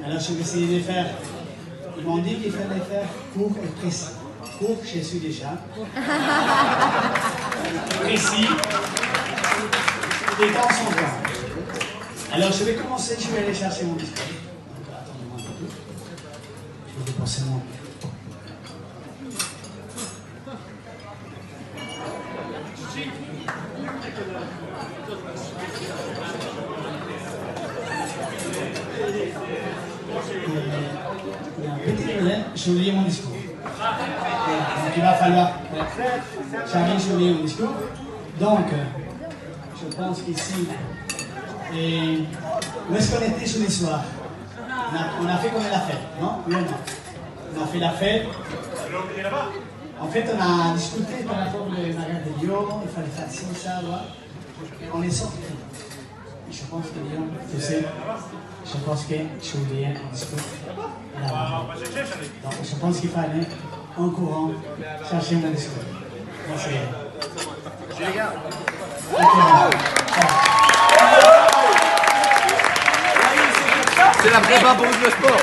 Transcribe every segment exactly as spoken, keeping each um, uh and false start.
Alors je vais essayer de faire. Ils m'ont dit qu'il fallait faire court et précis. Court, je suis déjà. Précis. Les temps sont grands. Alors je vais commencer, je vais aller chercher mon discours. Donc attendez-moi un peu. Je vais dépenser mon. Il y a un petit délai, j'ai oublié mon discours. Donc il va falloir. J'arrive, j'ai oublié mon discours. Donc, je pense qu'ici. Et où est-ce qu'on était jeudi soir? on a, on a fait comme la fête, non? Oui ou non? On a fait la fête. En fait, on a discuté par rapport au magasin de Lyon, il fallait faire ci, ça, voilà. Et on est sorti. Et je pense que Lyon, tu sais, je pense que j'ai oublié un discours. Donc, je pense qu'il fallait, en courant, chercher mon discours. Merci. Les gars. C'est la prépa pour le sport.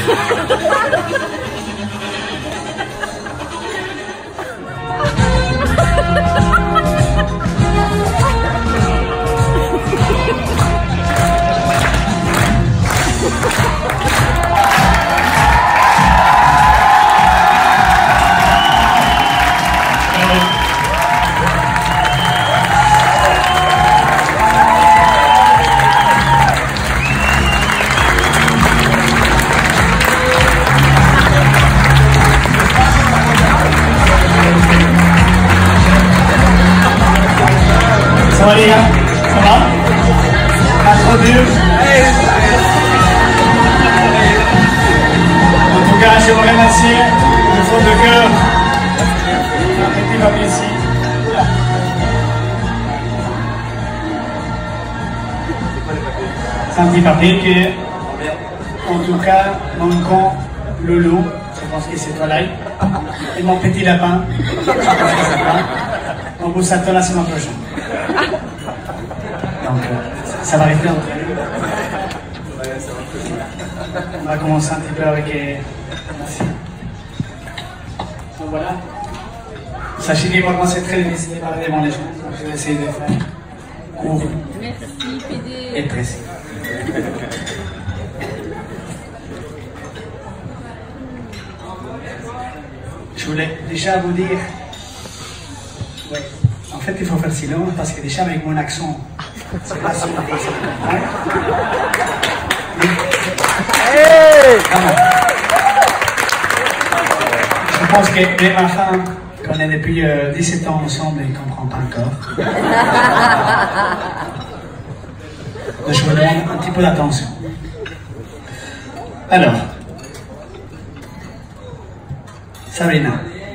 Ça va les gars? Ça va? Pas trop dur? En tout cas, je vous remercie du fond de cœur. Un petit papier ici. C'est un petit papier que, en tout cas, mon con Loulou, je pense que c'est toi là, et mon petit lapin, on vous attend la semaine prochaine. Donc, euh, ça va rester entre nous. On va commencer un petit peu avec... Euh, merci. Donc voilà. Sachez que pour moi c'est très difficile de parler devant les gens. Donc je vais essayer de faire court et précis. Je voulais déjà vous dire... Ouais. En fait, il faut faire silence parce que déjà avec mon accent, c'est pas si difficile. Ouais. Je pense que même ma femme, qu'on est depuis euh, dix-sept ans ensemble, elle ne comprend pas encore. Donc je vous demande un petit peu d'attention. Alors, Sabrina.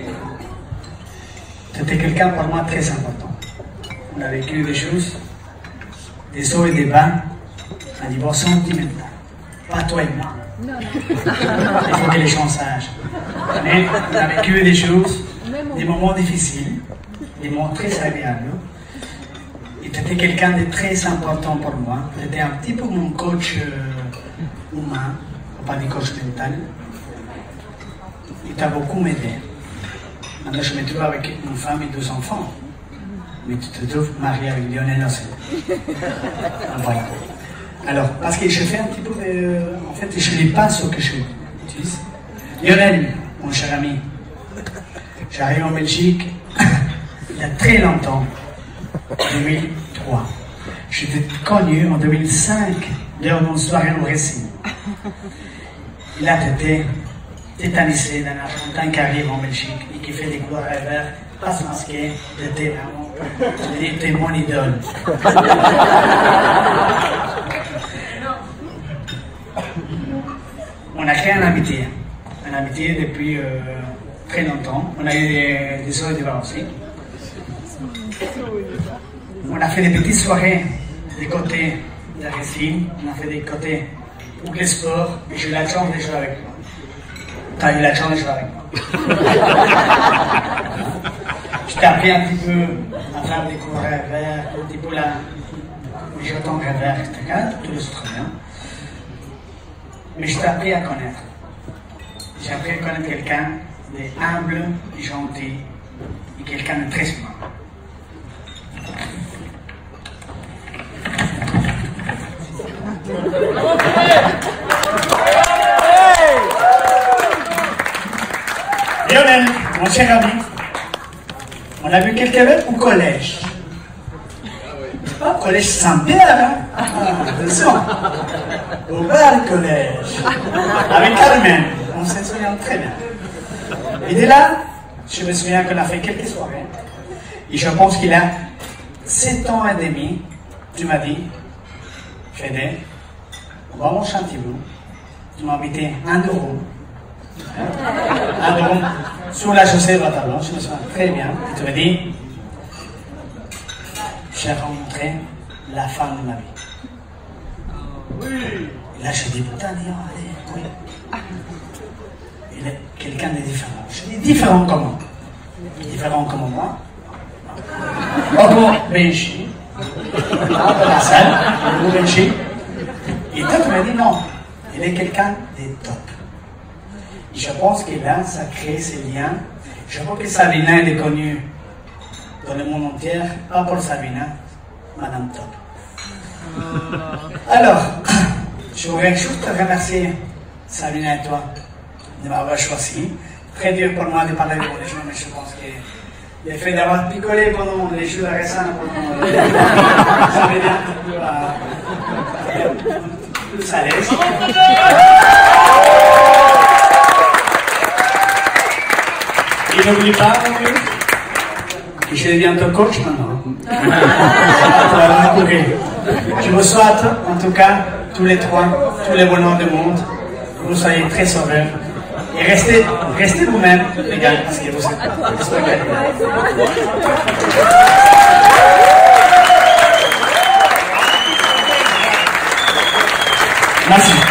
C'était quelqu'un pour moi très important. On a vécu des choses, des hauts et des bas, un divorce sentimental. Pas toi et moi. Non, non. Il faut que les gens sachent. Mais on a vécu des choses, des moments difficiles, des moments très agréables. Et tu étais quelqu'un de très important pour moi. Tu étais un petit peu mon coach euh, humain, pas des coach mental. Il t'a beaucoup aidé. Maintenant, je me trouve avec une femme et deux enfants. Mais tu te trouves marié avec Lionel aussi. Voilà. Alors, parce que je fais un petit peu de... En fait, je ne lis pas ce que je utilise. Lionel, mon cher ami, j'arrive en Belgique il y a très longtemps, en deux mille trois. Je t'ai connu en deux mille cinq, lors d'une soirée au Brésil. Il a été tétanisé d'un Argentin qui arrive en Belgique et qui fait des couleurs à verre, pas masqué, était vraiment, il était mon idole. On a créé une amitié, une amitié depuis euh, très longtemps. On a eu des, des hauts et des bas aussi. On a fait des petites soirées des côtés de la wrestling, on a fait des côtés pour les sports, et j'ai eu la chance de jouer avec moi. Tu as eu la chance de jouer avec moi. Je t'ai appris un petit peu à faire des cours revers, un petit peu là, les jetons revers, et cetera. Tous les autres bien. Mais je t'ai appris à connaître. J'ai appris à connaître quelqu'un d'humble, de gentil, et quelqu'un de très smart. Lionel, mon cher ami, on a vu quelqu'un au collège. Pas au collège Saint-Pierre, hein? Ah, attention. Au bel collège. Avec Carmen, on se souvient très bien. Et de là, je me souviens qu'on a fait quelques soirées. Et je pense qu'il a sept ans et demi, tu m'as dit, Fédé, on va au Chantilly, tu m'as invité un euro. Un euro sur la chaussée de Waterloo, je me souviens très bien. Et tu m'as dit, j'ai rencontré la femme de ma vie. Et là, je dis, putain, dis, allez, oui. Il est quelqu'un de différent. Je dis, différent comment? Différent comme moi. Au Benji, dans la salle, au Benji. Et toi, tu m'as dit, non, il est quelqu'un de top. Je pense que là, ça crée ces liens. Je crois que Sabina, elle est connue dans le monde entier, pas pour Sabina, Madame Top. Alors, je voudrais juste te remercier, Sabina et toi, de m'avoir choisi. Très dur pour moi de parler de religion, mais je pense que le fait d'avoir picolé pendant les jours récents, pendant les ça m'aide un peu à plus à l'aise. Et n'oublie pas non plus que je deviens ton coach maintenant. Je vous souhaite en tout cas tous les trois, tous les bonheurs du monde, que vous soyez très sauveurs. Et restez, restez vous-même, les gars, parce que vous êtes Merci.